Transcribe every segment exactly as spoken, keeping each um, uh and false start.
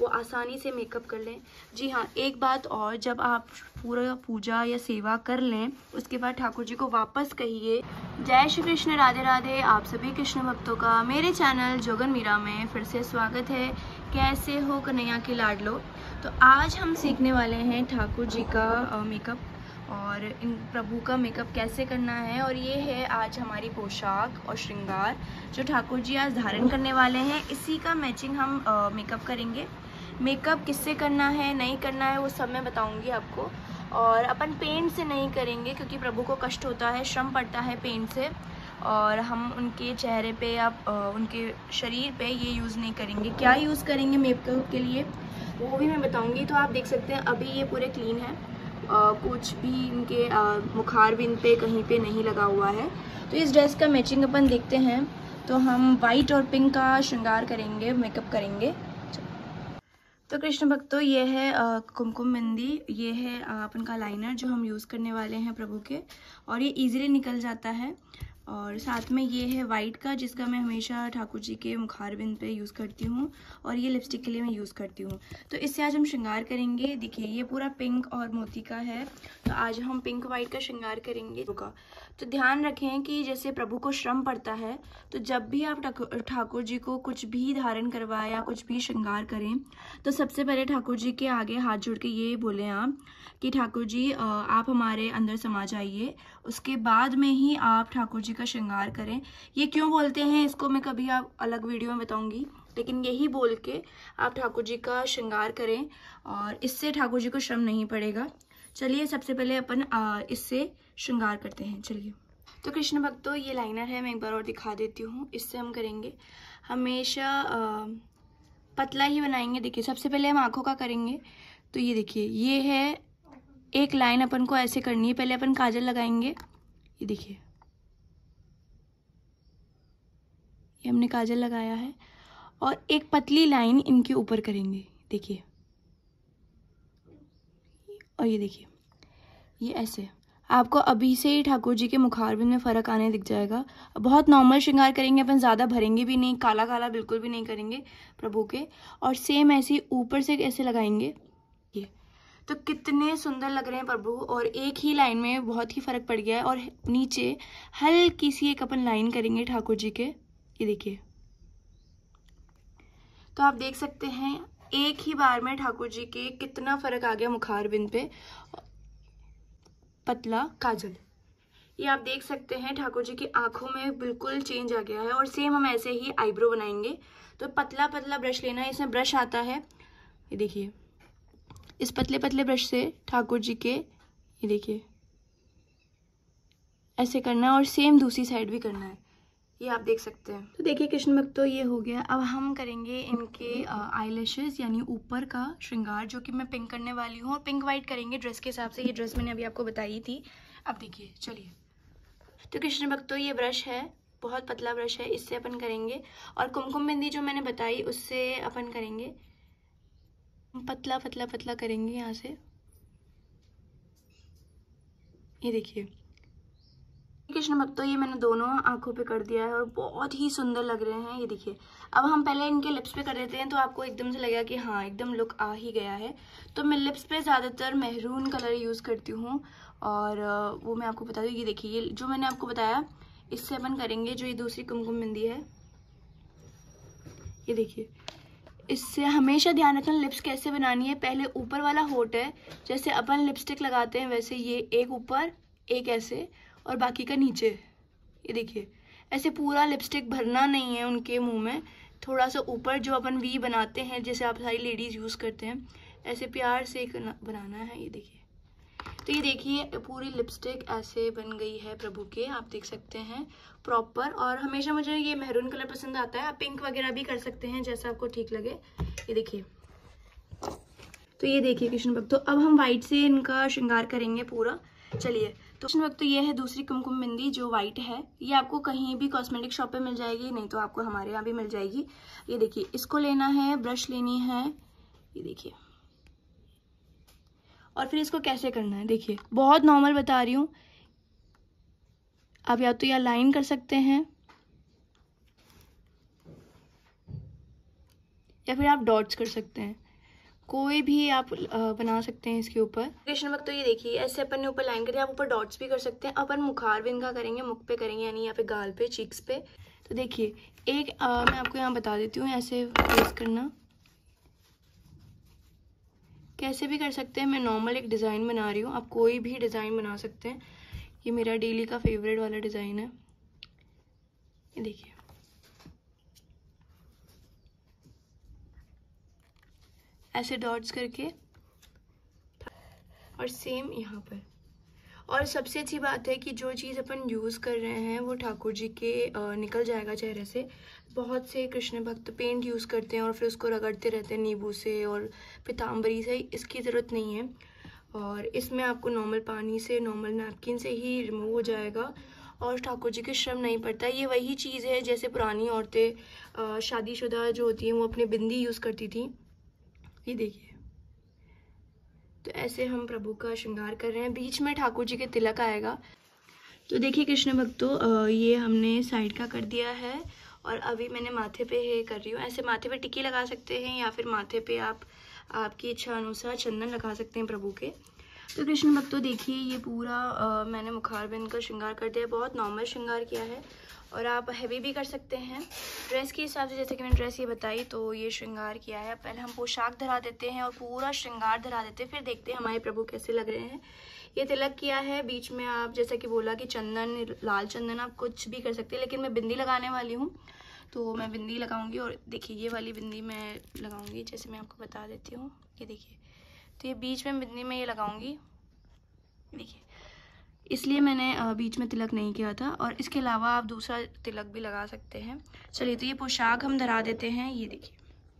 वो आसानी से मेकअप कर लें। जी हाँ, एक बात और, जब आप पूरा पूजा या सेवा कर लें उसके बाद ठाकुर जी को वापस कहिए जय श्री कृष्ण, राधे राधे। आप सभी कृष्ण भक्तों का मेरे चैनल जोगन मीरा में फिर से स्वागत है। कैसे हो कन्हैया के लाडलो। तो आज हम सीखने वाले हैं ठाकुर जी का मेकअप और इन प्रभु का मेकअप कैसे करना है। और ये है आज हमारी पोशाक और श्रृंगार जो ठाकुर जी आज धारण करने वाले हैं, इसी का मैचिंग हम आ, मेकअप करेंगे। मेकअप किससे करना है नहीं करना है वो सब मैं बताऊंगी आपको। और अपन पेंट से नहीं करेंगे क्योंकि प्रभु को कष्ट होता है, श्रम पड़ता है पेंट से, और हम उनके चेहरे पे या उनके शरीर पे ये यूज़ नहीं करेंगे। क्या यूज़ करेंगे मेकअप के लिए वो भी मैं बताऊंगी। तो आप देख सकते हैं अभी ये पूरे क्लीन है, आ, कुछ भी इनके आ, मुखार बिन पे कहीं पे नहीं लगा हुआ है। तो इस ड्रेस का मैचिंग अपन देखते हैं। तो हम वाइट और पिंक का श्रृंगार करेंगे, मेकअप करेंगे। तो कृष्ण भक्तों, ये है कुमकुम बिंदी, ये है अपन का लाइनर जो हम यूज़ करने वाले हैं प्रभु के, और ये इजीली निकल जाता है। और साथ में ये है वाइट का जिसका मैं हमेशा ठाकुर जी के मुखार बिंद पे यूज़ करती हूँ, और ये लिपस्टिक के लिए मैं यूज़ करती हूँ। तो इससे आज हम श्रृंगार करेंगे। देखिए ये पूरा पिंक और मोती का है, तो आज हम पिंक वाइट का श्रृंगार करेंगे। तो ध्यान रखें कि जैसे प्रभु को श्रम पड़ता है, तो जब भी आप ठाकुर जी को कुछ भी धारण करवाएं या कुछ भी श्रृंगार करें, तो सबसे पहले ठाकुर जी के आगे हाथ जोड़ के ये बोलें आप कि ठाकुर जी आप हमारे अंदर समा जाइए। उसके बाद में ही आप ठाकुर जी का श्रृंगार करें। ये क्यों बोलते हैं इसको मैं कभी आप अलग वीडियो में बताऊंगी, लेकिन यही बोल के आप ठाकुर जी का श्रृंगार करें और इससे ठाकुर जी को श्रम नहीं पड़ेगा। चलिए सबसे पहले अपन इससे श्रृंगार करते हैं। चलिए, तो कृष्ण भक्तों ये लाइनर है, मैं एक बार और दिखा देती हूँ। इससे हम करेंगे हमेशा आ, पतला ही बनाएंगे। देखिए सबसे पहले हम आंखों का करेंगे। तो ये देखिए ये है एक लाइन अपन को ऐसे करनी है। पहले अपन काजल लगाएंगे, ये देखिए ये हमने काजल लगाया है, और एक पतली लाइन इनके ऊपर करेंगे, देखिए। और ये देखिए ये ऐसे आपको अभी से ही ठाकुर जी के मुखारबिंद में फ़र्क आने दिख जाएगा। बहुत नॉर्मल श्रृंगार करेंगे अपन, ज़्यादा भरेंगे भी नहीं, काला काला बिल्कुल भी नहीं करेंगे प्रभु के। और सेम ऐसे ऊपर से ऐसे लगाएंगे, ये तो कितने सुंदर लग रहे हैं प्रभु। और एक ही लाइन में बहुत ही फ़र्क पड़ गया है। और नीचे हल्की सी एक अपन लाइन करेंगे ठाकुर जी के, ये देखिए। तो आप देख सकते हैं एक ही बार में ठाकुर जी के कितना फ़र्क आ गया मुखारबिंद पे। पतला काजल, ये आप देख सकते हैं ठाकुर जी की आंखों में बिल्कुल चेंज आ गया है। और सेम हम ऐसे ही आईब्रो बनाएंगे। तो पतला पतला ब्रश लेना है, इसमें ब्रश आता है, ये देखिए। इस पतले पतले ब्रश से ठाकुर जी के, ये देखिए ऐसे करना है, और सेम दूसरी साइड भी करना है, ये आप देख सकते हैं। तो देखिए कृष्ण भक्तों ये हो गया। अब हम करेंगे इनके आईलैशेस यानी ऊपर का श्रृंगार, जो कि मैं पिंक करने वाली हूँ। और पिंक वाइट करेंगे ड्रेस के हिसाब से, ये ड्रेस मैंने अभी आपको बताई थी। अब देखिए चलिए, तो कृष्ण भक्तों ये ब्रश है, बहुत पतला ब्रश है, इससे अपन करेंगे। और कुमकुम बिंदी जो मैंने बताई उससे अपन करेंगे, पतला पतला पतला करेंगे यहाँ से, ये देखिए। कृष्ण भक्तों ये मैंने दोनों आंखों पे कर दिया है और बहुत ही सुंदर लग रहे हैं, ये देखिए। अब हम पहले इनके लिप्स पे कर देते हैं, तो आपको एकदम से लगेगा कि हाँ एकदम लुक आ ही गया है। तो मैं लिप्स पे ज़्यादातर मेहरून कलर यूज़ करती हूँ, और वो मैं आपको बता दूँ। ये देखिए ये जो मैंने आपको बताया इससे अपन करेंगे। जो ये दूसरी कुमकुम बिंदी है, ये देखिए। इससे हमेशा ध्यान रखना लिप्स कैसे बनानी है। पहले ऊपर वाला होठ है, जैसे अपन लिपस्टिक लगाते हैं वैसे ये एक ऊपर एक ऐसे, और बाकी का नीचे, ये देखिए। ऐसे पूरा लिपस्टिक भरना नहीं है उनके मुंह में, थोड़ा सा ऊपर जो अपन वी बनाते हैं जैसे आप सारी लेडीज यूज़ करते हैं, ऐसे प्यार से बनाना है, ये देखिए। तो ये देखिए पूरी लिपस्टिक ऐसे बन गई है प्रभु के, आप देख सकते हैं प्रॉपर। और हमेशा मुझे ये मेहरून कलर पसंद आता है, आप पिंक वगैरह भी कर सकते हैं जैसा आपको ठीक लगे, ये देखिए। तो ये देखिए कृष्ण भक्तों, अब हम व्हाइट से इनका श्रृंगार करेंगे पूरा। चलिए, तो कृष्ण भक्तों ये है दूसरी कुमकुम बिंदी जो व्हाइट है। ये आपको कहीं भी कॉस्मेटिक शॉप पे मिल जाएगी, नहीं तो आपको हमारे यहाँ भी मिल जाएगी। ये देखिए, इसको लेना है, ब्रश लेनी है, ये देखिए। और फिर इसको कैसे करना है देखिए, बहुत नॉर्मल बता रही हूँ। आप या तो या लाइन कर सकते हैं या फिर आप डॉट्स कर सकते हैं। कोई भी आप बना सकते हैं इसके ऊपर। कृष्ण भक्त तो ये देखिए ऐसे अपन ने ऊपर लाइन करी, आप ऊपर डॉट्स भी कर सकते हैं। अपन मुखार बिंद का करेंगे, मुख पे करेंगे यानी यहाँ पे गाल पे, चीक्स पे। तो देखिए एक आ, मैं आपको यहाँ बता देती हूँ, ऐसे प्रेस करना, कैसे भी कर सकते हैं। मैं नॉर्मल एक डिज़ाइन बना रही हूँ, आप कोई भी डिज़ाइन बना सकते हैं। ये मेरा डेली का फेवरेट वाला डिज़ाइन है, ये देखिए। ऐसे डॉट्स करके और सेम यहाँ पर। और सबसे अच्छी बात है कि जो चीज़ अपन यूज़ कर रहे हैं वो ठाकुर जी के निकल जाएगा चेहरे से। बहुत से कृष्ण भक्त पेंट यूज़ करते हैं और फिर उसको रगड़ते रहते हैं नींबू से और पीताम्बरी से, इसकी ज़रूरत नहीं है। और इसमें आपको नॉर्मल पानी से, नॉर्मल नैपकिन से ही रिमूव हो जाएगा और ठाकुर जी के श्रम नहीं पड़ता। ये वही चीज़ है जैसे पुरानी औरतें शादीशुदा जो होती हैं वो अपने बिंदी यूज़ करती थी। ये देखिए, तो ऐसे हम प्रभु का श्रृंगार कर रहे हैं। बीच में ठाकुर जी के तिलक आएगा। तो देखिए कृष्ण भक्तों, ये हमने साइड का कर दिया है और अभी मैंने माथे पे है कर रही हूँ। ऐसे माथे पे टिक्की लगा सकते हैं या फिर माथे पे आप आपकी इच्छा अनुसार चंदन लगा सकते हैं प्रभु के। तो कृष्ण भक्तों देखिए ये पूरा आ, मैंने मुखारबिंद का श्रृंगार कर दिया, बहुत नॉर्मल श्रृंगार किया है और आप हैवी भी कर सकते हैं ड्रेस के हिसाब से। जैसे कि मैंने ड्रेस ये बताई तो ये श्रृंगार किया है। पहले हम पोशाक धरा देते हैं और पूरा श्रृंगार धरा देते हैं, फिर देखते हैं हमारे प्रभु कैसे लग रहे हैं। ये तिलक किया है, बीच में आप जैसा कि बोला कि चंदन, लाल चंदन आप कुछ भी कर सकते हैं, लेकिन मैं बिंदी लगाने वाली हूँ तो मैं बिंदी लगाऊंगी। और देखिए ये वाली बिंदी मैं लगाऊंगी, जैसे मैं आपको बता देती हूँ। ये देखिए, तो ये बीच में बिंदी में ये लगाऊंगी, देखिए इसलिए मैंने बीच में तिलक नहीं किया था। और इसके अलावा आप दूसरा तिलक भी लगा सकते हैं। चलिए तो ये पोशाक हम धरा देते हैं। ये देखिए,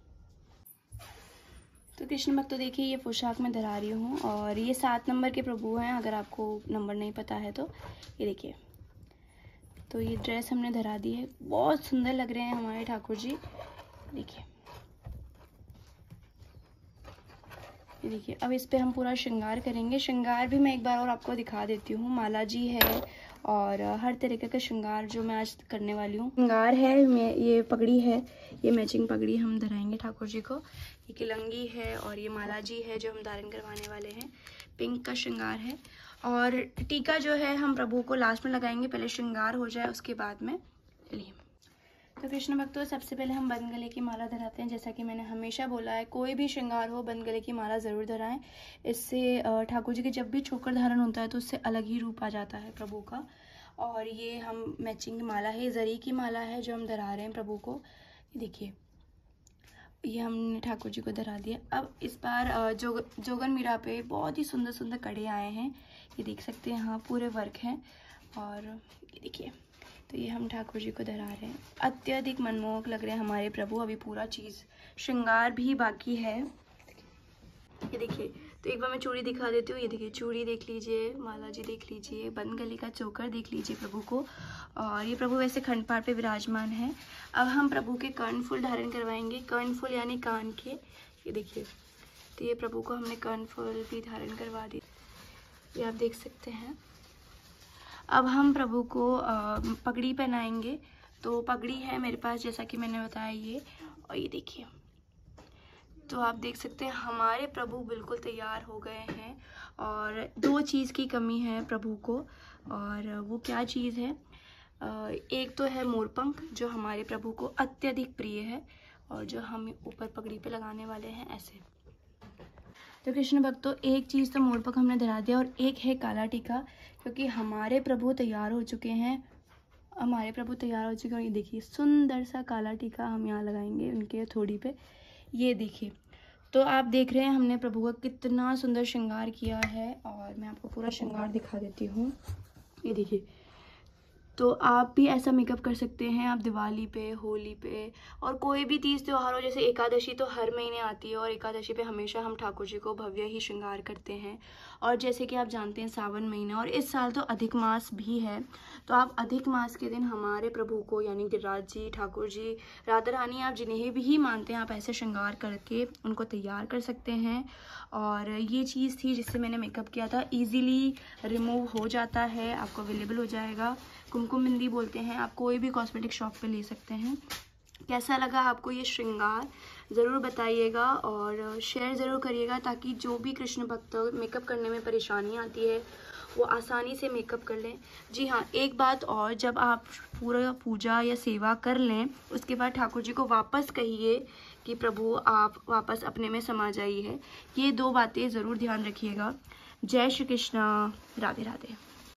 तो कृष्ण भक्त तो देखिए ये पोशाक मैं धरा रही हूँ और ये सात नंबर के प्रभु हैं, अगर आपको नंबर नहीं पता है तो। ये देखिए, तो ये ड्रेस हमने धरा दी है, बहुत सुंदर लग रहे हैं हमारे ठाकुर जी। देखिए ये देखिए, अब इस पे हम पूरा श्रृंगार करेंगे। श्रृंगार भी मैं एक बार और आपको दिखा देती हूँ। माला जी है और हर तरीके का श्रृंगार जो मैं आज करने वाली हूँ। श्रृंगार है, मैं ये पगड़ी है, ये मैचिंग पगड़ी हम धराएंगे ठाकुर जी को। ये किलंगी है और ये माला जी है जो हम धारण करवाने वाले हैं। पिंक का श्रृंगार है और टीका जो है हम प्रभु को लास्ट में लगाएंगे, पहले श्रृंगार हो जाए उसके बाद में। चलिए तो कृष्ण भक्तों सबसे पहले हम बंद गले की माला धराते हैं। जैसा कि मैंने हमेशा बोला है, कोई भी श्रृंगार हो बंद गले की माला ज़रूर धराएं। इससे ठाकुर जी के जब भी छोकर धारण होता है तो उससे अलग ही रूप आ जाता है प्रभु का। और ये हम मैचिंग माला है, जरी की माला है जो हम धरा रहे हैं प्रभु को। ये देखिए, ये हमने ठाकुर जी को धरा दिया। अब इस बार जोग जोगन मीरा पे बहुत ही सुंदर सुंदर कड़े आए हैं, ये देख सकते हैं। हाँ पूरे वर्क हैं और ये देखिए, तो ये हम ठाकुर जी को धरा रहे हैं। अत्यधिक मनमोहक लग रहे हैं हमारे प्रभु। अभी पूरा चीज़ श्रृंगार भी बाकी है। ये देखिए, तो एक बार मैं चूड़ी दिखा देती हूँ। ये देखिए, चूड़ी देख लीजिए, माला जी देख लीजिए, बंद गले का चोकर देख लीजिए प्रभु को। और ये प्रभु वैसे खंडपाठ पे विराजमान है। अब हम प्रभु के कर्णफुल धारण करवाएंगे। कर्णफुल यानी कान के। ये देखिए, तो ये प्रभु को हमने कर्णफुल भी धारण करवा दी, ये आप देख सकते हैं। अब हम प्रभु को पगड़ी पहनाएंगे। तो पगड़ी है मेरे पास, जैसा कि मैंने बताया ये। और ये देखिए, तो आप देख सकते हैं हमारे प्रभु बिल्कुल तैयार हो गए हैं। और दो चीज़ की कमी है प्रभु को, और वो क्या चीज़ है? एक तो है मोरपंख जो हमारे प्रभु को अत्यधिक प्रिय है और जो हम ऊपर पगड़ी पे लगाने वाले हैं ऐसे। तो कृष्ण भक्तों एक चीज़ तो मोरपंख हमने धरा दिया और एक है काला टीका, क्योंकि हमारे प्रभु तैयार हो चुके हैं। हमारे प्रभु तैयार हो चुके हैं। ये देखिए, सुंदर सा काला टीका हम यहाँ लगाएंगे उनके थोड़ी पे। ये देखिए, तो आप देख रहे हैं हमने प्रभु का कितना सुंदर श्रृंगार किया है। और मैं आपको पूरा श्रृंगार दिखा देती हूँ। ये देखिए, तो आप भी ऐसा मेकअप कर सकते हैं। आप दिवाली पे, होली पे और कोई भी तीज त्यौहार हो, जैसे एकादशी तो हर महीने आती है और एकादशी पे हमेशा हम ठाकुर जी को भव्य ही श्रृंगार करते हैं। और जैसे कि आप जानते हैं सावन महीना और इस साल तो अधिक मास भी है, तो आप अधिक मास के दिन हमारे प्रभु को यानी गिरिराज जी, ठाकुर जी, राधा रानी, आप जिन्हें भी मानते हैं आप ऐसे श्रृंगार करके उनको तैयार कर सकते हैं। और ये चीज़ थी जिससे मैंने मेकअप किया था, ईजीली रिमूव हो जाता है, आपको अवेलेबल हो जाएगा। कुमकुम बिंदी बोलते हैं, आप कोई भी कॉस्मेटिक शॉप पे ले सकते हैं। कैसा लगा आपको ये श्रृंगार? ज़रूर बताइएगा और शेयर ज़रूर करिएगा, ताकि जो भी कृष्ण भक्त मेकअप करने में परेशानी आती है वो आसानी से मेकअप कर लें। जी हाँ, एक बात और, जब आप पूरा पूजा या सेवा कर लें उसके बाद ठाकुर जी को वापस कहिए कि प्रभु आप वापस अपने में समा जाइए। ये दो बातें ज़रूर ध्यान रखिएगा। जय श्री कृष्णा, राधे राधे।